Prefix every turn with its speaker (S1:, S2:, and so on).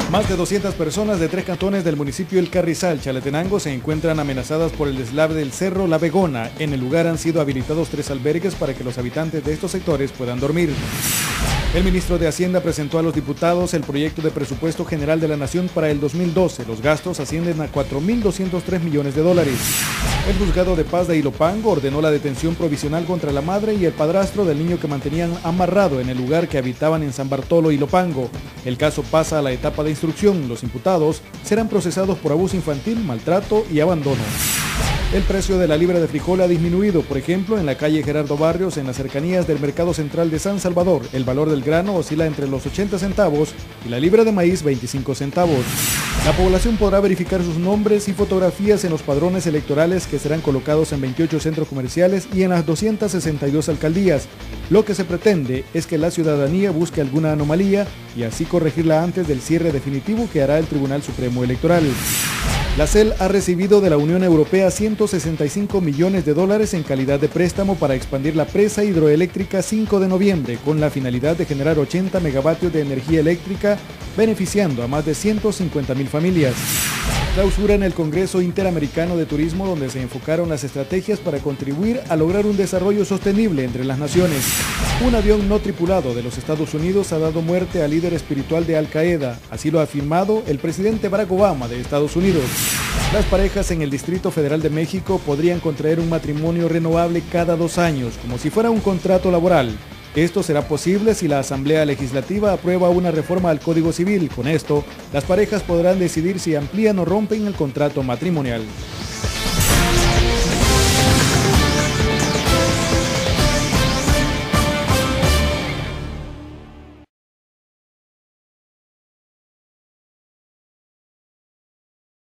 S1: Más de 200 personas de 3 cantones del municipio El Carrizal, Chalatenango, se encuentran amenazadas por el deslave del Cerro La Begona. En el lugar han sido habilitados 3 albergues para que los habitantes de estos sectores puedan dormir. El ministro de Hacienda presentó a los diputados el proyecto de presupuesto general de la Nación para el 2012. Los gastos ascienden a 4.203 millones de dólares. El juzgado de paz de Ilopango ordenó la detención provisional contra la madre y el padrastro del niño que mantenían amarrado en el lugar que habitaban en San Bartolo, Ilopango. El caso pasa a la etapa de instrucción. Los imputados serán procesados por abuso infantil, maltrato y abandono. El precio de la libra de frijol ha disminuido, por ejemplo, en la calle Gerardo Barrios, en las cercanías del Mercado Central de San Salvador. El valor del grano oscila entre los 80 centavos y la libra de maíz 25 centavos. La población podrá verificar sus nombres y fotografías en los padrones electorales que serán colocados en 28 centros comerciales y en las 262 alcaldías. Lo que se pretende es que la ciudadanía busque alguna anomalía y así corregirla antes del cierre definitivo que hará el Tribunal Supremo Electoral. La CEL ha recibido de la Unión Europea 165 millones de dólares en calidad de préstamo para expandir la presa hidroeléctrica 5 de noviembre con la finalidad de generar 80 megavatios de energía eléctrica, beneficiando a más de 150.000 familias. Clausura en el Congreso Interamericano de Turismo, donde se enfocaron las estrategias para contribuir a lograr un desarrollo sostenible entre las naciones. Un avión no tripulado de los Estados Unidos ha dado muerte al líder espiritual de Al Qaeda, así lo ha afirmado el presidente Barack Obama de Estados Unidos. Las parejas en el Distrito Federal de México podrían contraer un matrimonio renovable cada 2 años, como si fuera un contrato laboral. Esto será posible si la Asamblea Legislativa aprueba una reforma al Código Civil. Con esto, las parejas podrán decidir si amplían o rompen el contrato matrimonial.